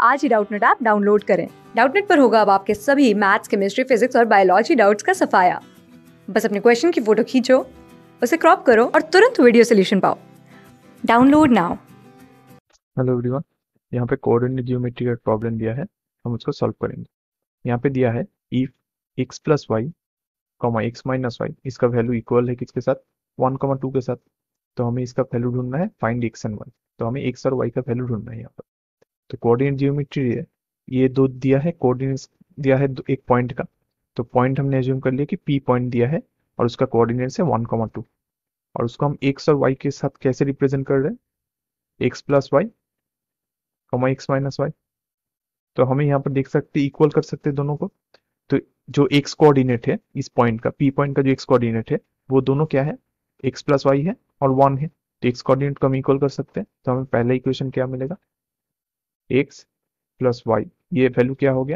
आज ही Doubtnut app download करें। डाउटनेट पर होगा अब आपके सभी मैथ्स, केमिस्ट्री, फिजिक्स और बायोलॉजी डाउट्स का सफाया। बस अपने क्वेश्चन की फोटो खींचो, उसे क्रॉप करो और तुरंत वीडियो सोल्यूशन पाओ। Download now. हेलो एवरीवन, यहाँ पे कोऑर्डिनेट ज्योमेट्री का प्रॉब्लम दिया है, हम उसको सॉल्व करेंगे। यहाँ पे दिया है if x plus y comma x minus y, इसका वैल्यू इक्वल है किसके साथ, 1,2 के साथ। तो हमें इसका वैल्यू ढूंढना है, फाइंड x एंड y। तो हमें x और y का वैल्यू ढूंढना है यहाँ पर। तो कोऑर्डिनेट ज्योमेट्री है, ये दो दिया है, कोऑर्डिनेट्स दिया है एक पॉइंट का। तो पॉइंट हमने एज्यूम कर लिया कि p पॉइंट दिया है और उसका कोऑर्डिनेट्स है 1,2। और उसको हम x और y के साथ कैसे रिप्रेजेंट कर रहे हैं, x plus y comma x minus y. तो हमें यहाँ पर देख सकते इक्वल कर सकते हैं दोनों को। तो जो एक्स कोऑर्डिनेट है इस पॉइंट का, पी पॉइंट का जो एक्स कोऑर्डिनेट है वो दोनों क्या है, एक्स प्लस वाई है और 1 है। तो एक्स कोऑर्डिनेट को हम इक्वल कर सकते हैं। तो हमें पहला इक्वेशन क्या मिलेगा, एक्स प्लस वाई, ये वैल्यू क्या हो गया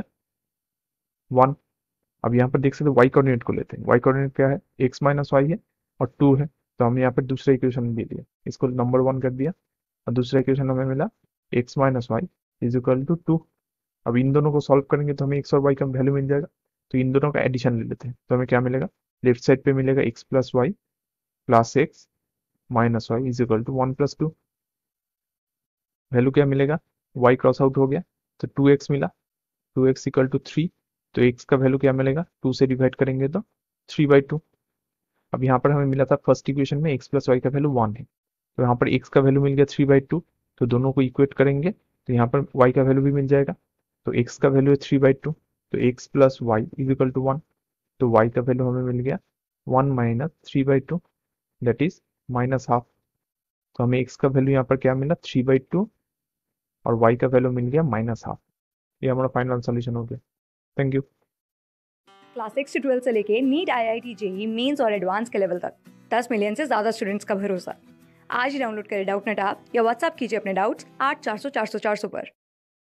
1। अब यहाँ पर देख सकते वाई कोऑर्डिनेट को लेते हैं, वाई कोऑर्डिनेट क्या है, एक्स माइनस वाई है और 2 है। तो हमने यहाँ पर दूसरा इक्वेशन दे दिया, इसको नंबर 1 कर दिया। और दूसरा इक्वेशन हमें मिला x minus y is equal to 2। अब इन दोनों को सॉल्व करेंगे तो हमें एक्स और वाई का वैल्यू मिल जाएगा। तो इन दोनों का एडिशन ले लेते हैं। तो हमें क्या मिलेगा, लेफ्ट साइड पे मिलेगा x plus y plus x minus y is equal to 1+2। Value क्या मिलेगा, वाई क्रॉस आउट हो गया तो 2x मिला, 2x इक्वल टू 3। तो x का वैल्यू क्या मिलेगा, 2 से डिवाइड करेंगे तो 3/2। अब यहाँ पर हमें मिला था फर्स्ट इक्वेशन में x प्लस वाई का वैल्यू 1 है। तो यहाँ पर x का वैल्यू मिल गया 3/2। तो दोनों को इक्वेट करेंगे तो यहाँ पर y का वैल्यू भी मिल जाएगा। तो x का वैल्यू है 3/2, तो x plus y is equal to 1। तो y का वैल्यू हमें मिल गया 1 माइनस 3/2, दैट इज -½ तो हमें x का वैल्यू यहाँ पर क्या मिला 3/2 और y का वैल्यू मिल गया -½ ये हमारा फाइनल सॉल्यूशन हो गया। Thank you. क्लास 6 से 12 से लेके नीट, IIT, जेई मेंस और एडवांस के लेवल तक 10 मिलियन से ज्यादा स्टूडेंट्स का भरोसा। आज ही डाउनलोड करें डाउटनेट ऐप या व्हाट्सएप कीजिए अपने डाउट्स 8400 400 400 पर।